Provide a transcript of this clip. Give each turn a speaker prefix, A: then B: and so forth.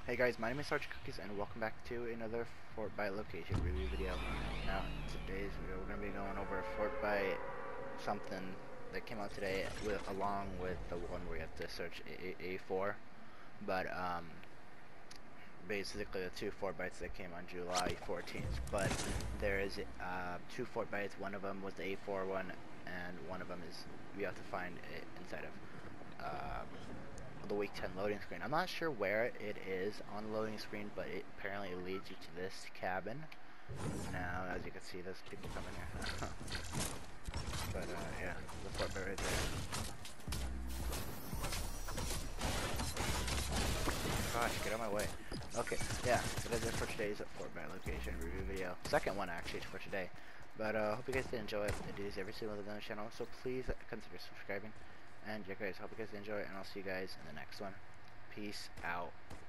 A: Hey guys, my name is Sergeant Cookies and welcome back to another Fortbyte location review video. Now, today's video we're going to be going over Fortbyte something that came out today along with the one where you have to search A4. But basically the two Fortbytes that came on July 14th. But there is two Fortbytes, one of them was the A4 one and one of them is we have to find it inside of the week 10 loading screen. I'm not sure where it is on the loading screen, but it apparently leads you to this cabin. Now, as you can see, there's people coming here. But yeah, the Fortbyte right there. Gosh, get out of my way. Okay, yeah, so that's it for today's Fortbyte location review video. Second one actually for today. But hope you guys did enjoy it. I do this every single day on the channel, so please consider subscribing. And yeah guys, hope you guys enjoy it, and I'll see you guys in the next one. Peace out.